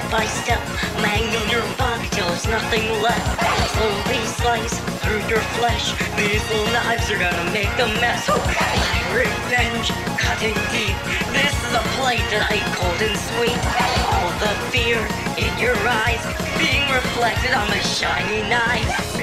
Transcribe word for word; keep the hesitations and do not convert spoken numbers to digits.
by step, mangle your body till there's nothing left. Slowly slice through your flesh. These little knives are gonna make a mess. My revenge, cutting deep. This is a plate that I eat cold and sweet. All the fear in your eyes being reflected on my shiny knife.